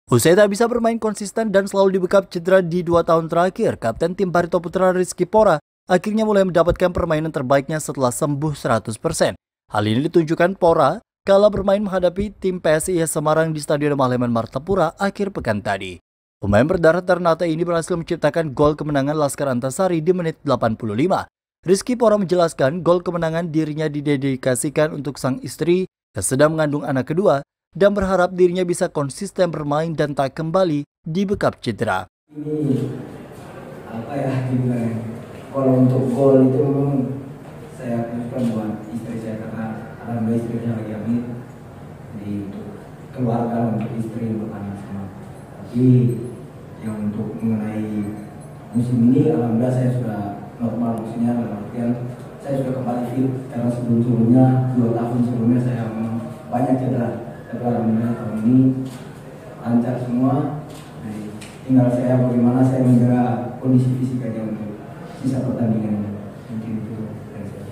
Usai tak bisa bermain konsisten dan selalu dibekap cedera di 2 tahun terakhir, Kapten tim Barito Putra Rizky Pora akhirnya mulai mendapatkan permainan terbaiknya setelah sembuh 100%. Hal ini ditunjukkan Pora kala bermain menghadapi tim PSIS Semarang di Stadion Maleman Martapura akhir pekan tadi. Pemain berdarah Ternate ini berhasil menciptakan gol kemenangan Laskar Antasari di menit 85. Rizky Pora menjelaskan gol kemenangan dirinya didedikasikan untuk sang istri yang sedang mengandung anak kedua, dan berharap dirinya bisa konsisten bermain dan tak kembali dibekap cedera. Ini apa ya gimana? Kalau untuk gol itu saya khususkan buat istri saya karena alhamdulillah istrinya lagi hamil, jadi untuk keluarga, untuk istri, untuk anak semua. Tapi yang untuk mengenai musim ini alhamdulillah saya sudah normal, maksudnya artian saya sudah kembali fit karena sebelumnya 2 tahun sebelumnya saya banyak cedera. Tapi alhamdulillah tahun ini lancar semua. Jadi, tinggal saya bagaimana saya menjaga kondisi fisik aja untuk sisa pertandingan. Mungkin itu dari saya.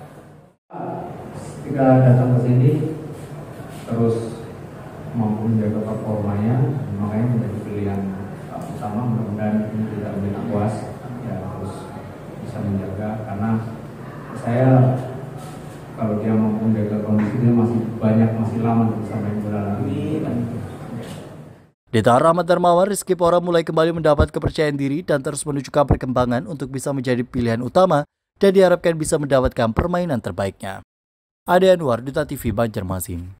Ketika datang ke sini terus mampu menjaga performanya, makanya menjadi pilihan utama. Mudah-mudahan ini tidak menjadi puas, ya harus bisa menjaga, karena saya kalau dia mampu menjaga kondisinya masih lama bisa main bola lagi. Di tahun Ahmad Darmawan, Rizky Pora mulai kembali mendapat kepercayaan diri dan terus menunjukkan perkembangan untuk bisa menjadi pilihan utama dan diharapkan bisa mendapatkan permainan terbaiknya. Ade Anwar, Duta TV, Banjarmasin.